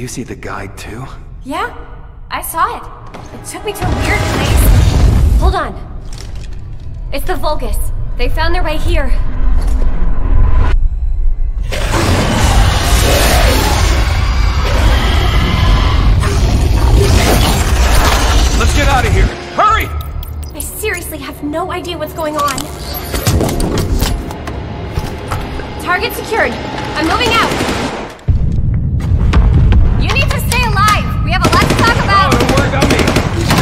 you see the guide too? Yeah, I saw it. It took me to a weird place. Hold on. It's the Vulgus. They found their way here. Let's get out of here! Hurry! I seriously have no idea what's going on. Target secured. I'm moving out. You need to stay alive. We have a lot to talk about. Oh, don't worry about me.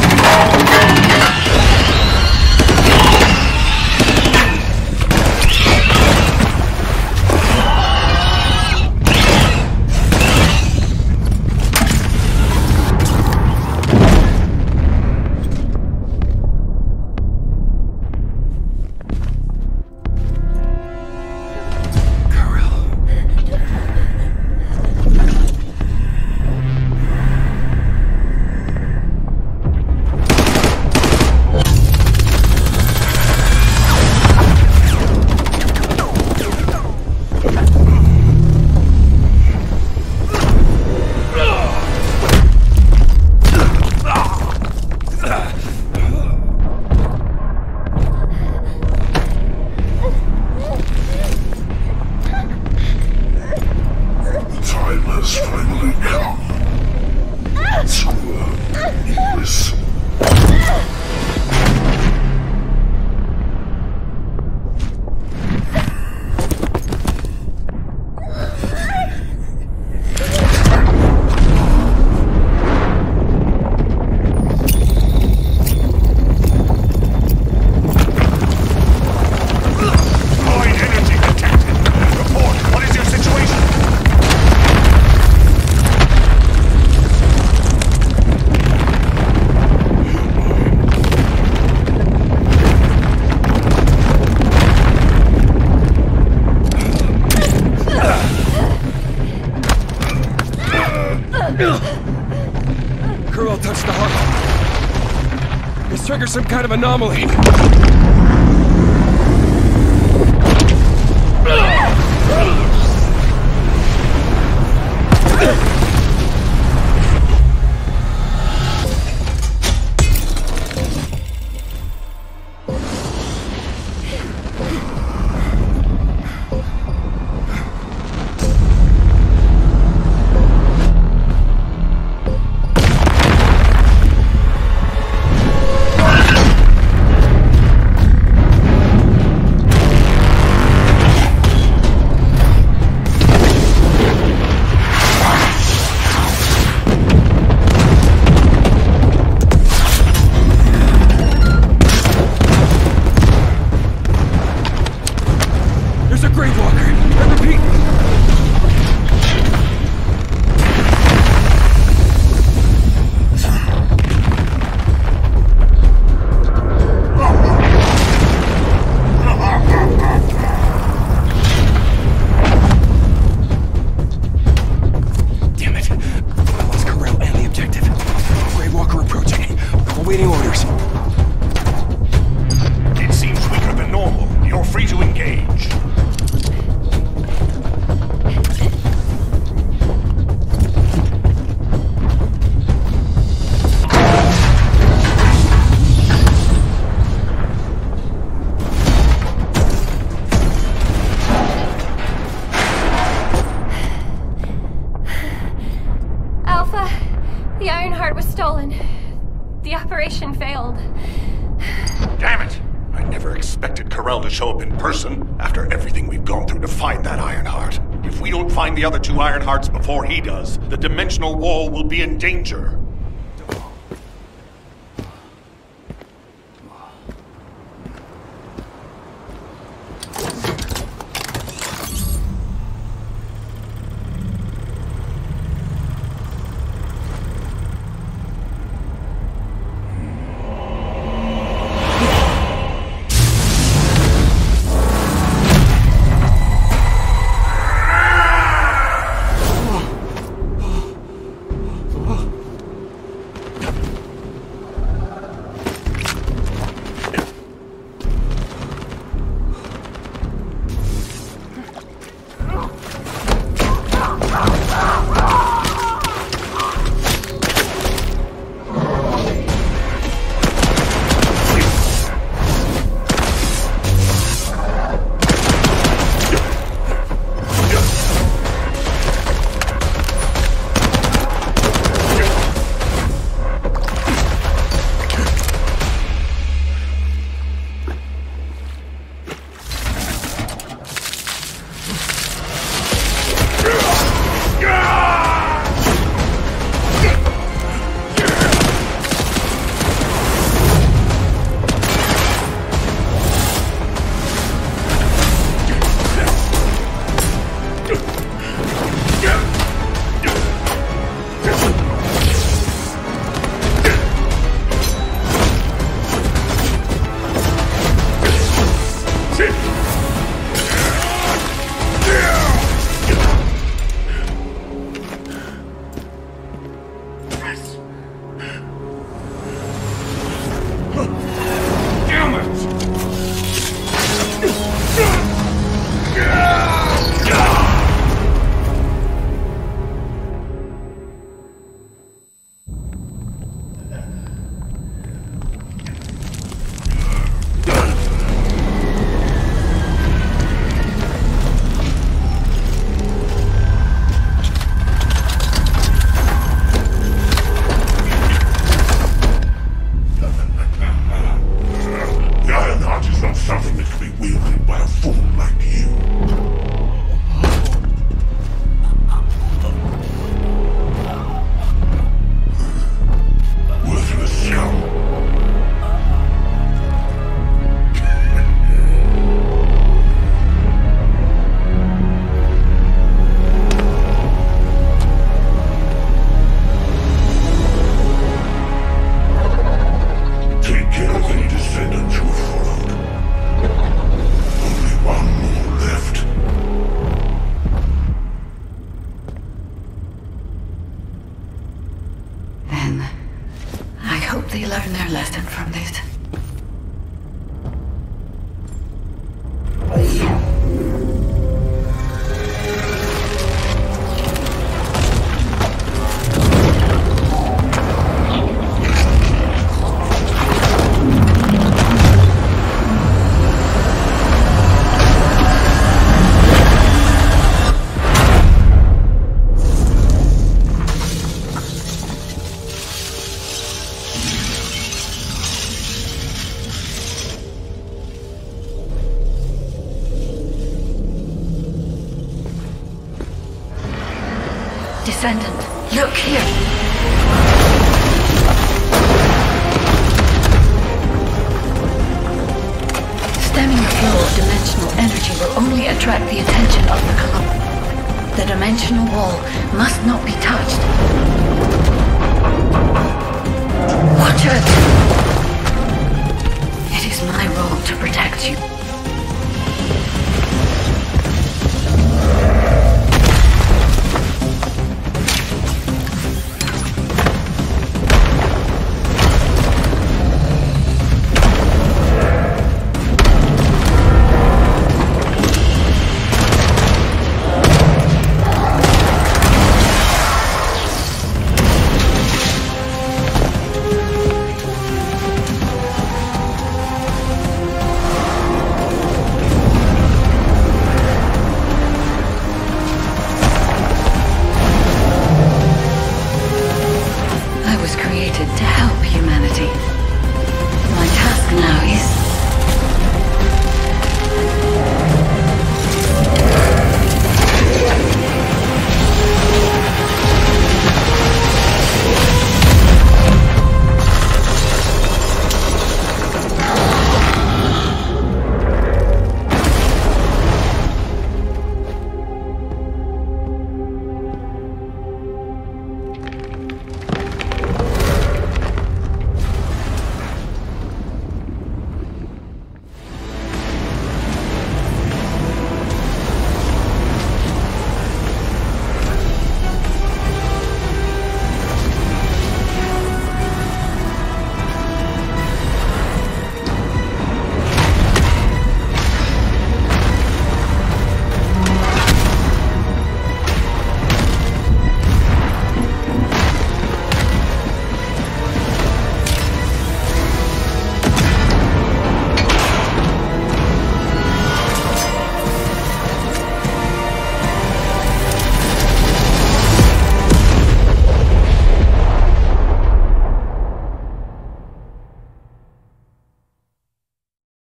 Kurel touched the heart. This triggers some kind of anomaly. The operation failed. Damn it! I never expected Kurel to show up in person after everything we've gone through to find that Ironheart. If we don't find the other two Ironhearts before he does, the dimensional wall will be in danger. they learn their lesson from this. Descendant, look here! Stemming the flow of dimensional energy will only attract the attention of the Column. The dimensional wall must not be touched.